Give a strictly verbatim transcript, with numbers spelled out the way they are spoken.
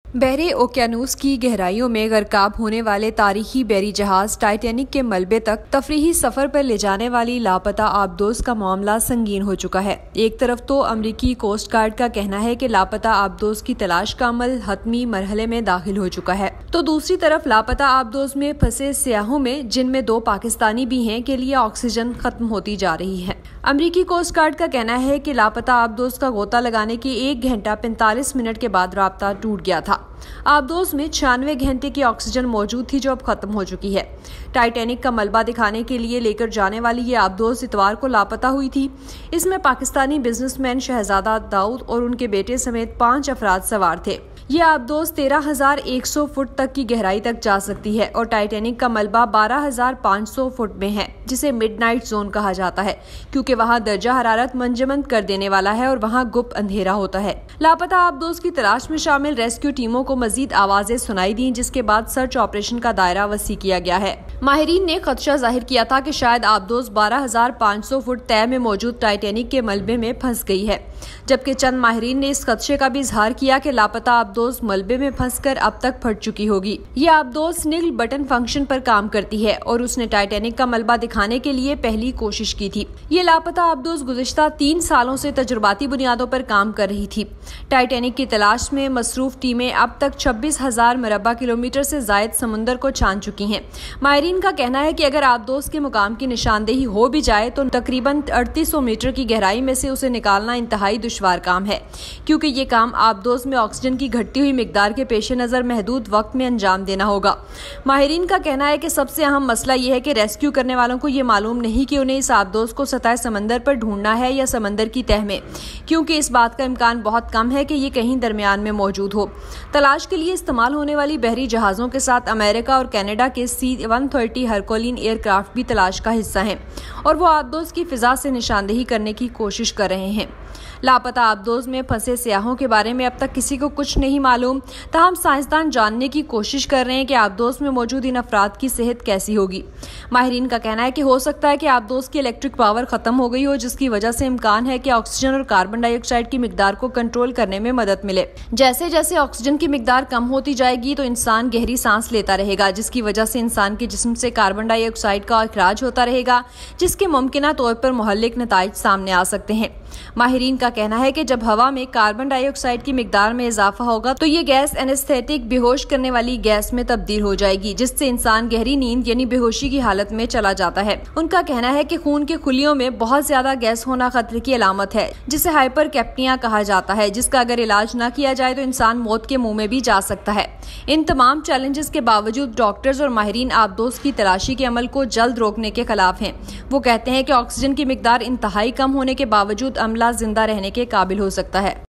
बहरे ओकियानूस की गहराइयों में गर्काब होने वाले तारीखी बहरी जहाज टाइटैनिक के मलबे तक तफरीही सफर पर ले जाने वाली लापता आबदोज का मामला संगीन हो चुका है। एक तरफ तो अमरीकी कोस्ट गार्ड का कहना है कि लापता आबदोज की तलाश का अमल हतमी मरहले में दाखिल हो चुका है, तो दूसरी तरफ लापता आबदोज में फंसे सियाहों में, जिनमें दो पाकिस्तानी भी हैं, के लिए ऑक्सीजन खत्म होती जा रही है। अमरीकी कोस्ट गार्ड का कहना है कि लापता आबदोज का गोता लगाने के एक घंटा पैंतालीस मिनट के बाद राब्ता टूट गया था। आबदोज में छियानवे घंटे की ऑक्सीजन मौजूद थी, जो अब खत्म हो चुकी है। टाइटैनिक का मलबा दिखाने के लिए लेकर जाने वाली ये आबदोज इतवार को लापता हुई थी। इसमें पाकिस्तानी बिजनेसमैन शहजादा दाऊद और उनके बेटे समेत पांच अफराद सवार थे। ये आबदोज तेरह हजार एक सौ फुट तक की गहराई तक जा सकती है और टाइटैनिक का मलबा बारह हजार पाँच सौ फुट में है, जिसे मिडनाइट जोन कहा जाता है, क्योंकि वहां दर्जा हरारत मंजमंद कर देने वाला है और वहां गुप्त अंधेरा होता है। लापता आबदोज की तलाश में शामिल रेस्क्यू टीमों को मजीद आवाजें सुनाई दी, जिसके बाद सर्च ऑपरेशन का दायरा वसी किया गया है। माहिरीन ने खदशा जाहिर किया था कि शायद आबदोज बारह हजार पाँच सौ फुट तय में मौजूद टाइटैनिक के मलबे में फंस गई है, जबकि चंद माहिरीन ने इस खदशे का भी इजहार किया कि लापता आबदोज मलबे में फंसकर अब तक फट चुकी होगी। ये आबदोज निगल बटन फंक्शन पर काम करती है और उसने टाइटैनिक का मलबा दिखाने के लिए पहली कोशिश की थी। ये लापता आबदोज गुज़िश्ता तीन सालों से तजुर्बाती बुनियादों पर काम कर रही थी। टाइटैनिक की तलाश में मसरूफ टीमें अब तक छब्बीस हजार मरबा किलोमीटर से जायद समुद्र को छान चुकी हैं। माहिरीन का कहना है कि अगर आबदोज के मुकाम की निशानदेही हो भी जाए तो तकरीबन अड़तीस सौ मीटर की गहराई में से उसे निकालना इंतहाई दुश्वार काम है, क्योंकि ये काम आबदोज में ऑक्सीजन की घटती हुई मिकदार के पेश नजर महदूद वक्त में अंजाम देना होगा। माहिरीन का कहना है कि सबसे अहम मसला यह है कि रेस्क्यू करने वालों को ये मालूम नहीं कि उन्हें इस आबदोज को सतह समंदर पर ढूंढना है या समंदर की तह में, क्योंकि इस बात का इम्कान बहुत कम है कि ये कहीं दरमियान में मौजूद हो। तलाश के लिए इस्तेमाल होने वाली बहरी जहाजों के साथ अमेरिका और कनाडा के C one thirty Hercules aircraft भी तलाश का हिस्सा हैं और वो आबदोज की फिजा से निशानदेही करने की कोशिश कर रहे हैं। लापता आबदोज में फंसे सियाहों के बारे में अब तक किसी को कुछ नहीं मालूम, ताहम साइंसदान जानने की कोशिश कर रहे हैं कि आबदोज में मौजूद इन अफराद की सेहत कैसी होगी। माहिरीन का कहना है कि हो सकता है कि आबदोज की इलेक्ट्रिक पावर खत्म हो गई हो, जिसकी वजह से इम्कान है कि ऑक्सीजन और कार्बन डाइऑक्साइड की मिकदार को कंट्रोल करने में मदद मिले। जैसे जैसे ऑक्सीजन की मिकदार कम होती जाएगी तो इंसान गहरी सांस लेता रहेगा, जिसकी वजह से इंसान के जिस्म से कार्बन डाइऑक्साइड का अखराज होता रहेगा, जिसके मुमकिना तौर पर मुहल्लिक नताइज सामने आ सकते हैं। माहिरीन का कहना है कि जब हवा में कार्बन डाइऑक्साइड की मिकदार में इजाफा होगा तो ये गैस एनेस्थेटिक बेहोश करने वाली गैस में तब्दील हो जाएगी, जिससे इंसान गहरी नींद यानी बेहोशी की हालत में चला जाता है। उनका कहना है कि खून के खुलियों में बहुत ज्यादा गैस होना खतरे की अलामत है, जिसे हाइपर कैप्निया कहा जाता है, जिसका अगर इलाज न किया जाए तो इंसान मौत के मुंह में भी जा सकता है। इन तमाम चैलेंजेस के बावजूद डॉक्टर्स और माहिरीन आबदोज की तलाशी के अमल को जल्द रोकने के खिलाफ हैं। वो कहते हैं कि ऑक्सीजन की मिकदार इंतहाई कम होने के बावजूद अमला जिंदा रहने के काबिल हो सकता है।